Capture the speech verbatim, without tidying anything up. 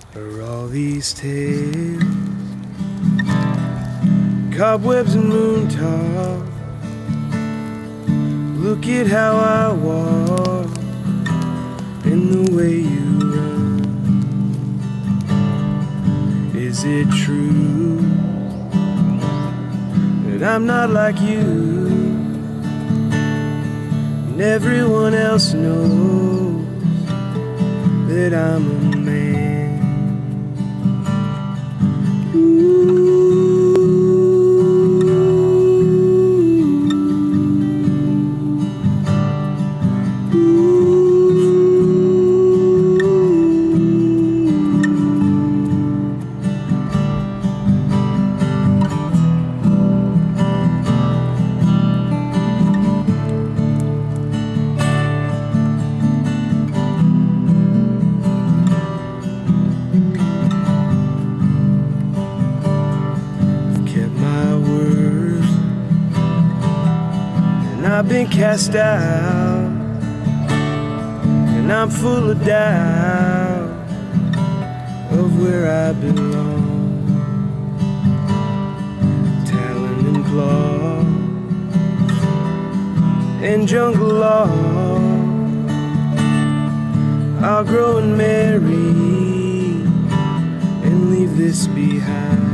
Are all these tales cobwebs and moon talk? Look at how I walk and the way you run. Is it true that I'm not like you? And everyone else knows that I'm a man. I've been cast out, and I'm full of doubt of where I belong. Talon and claw and jungle law, I'll grow and marry and leave this behind.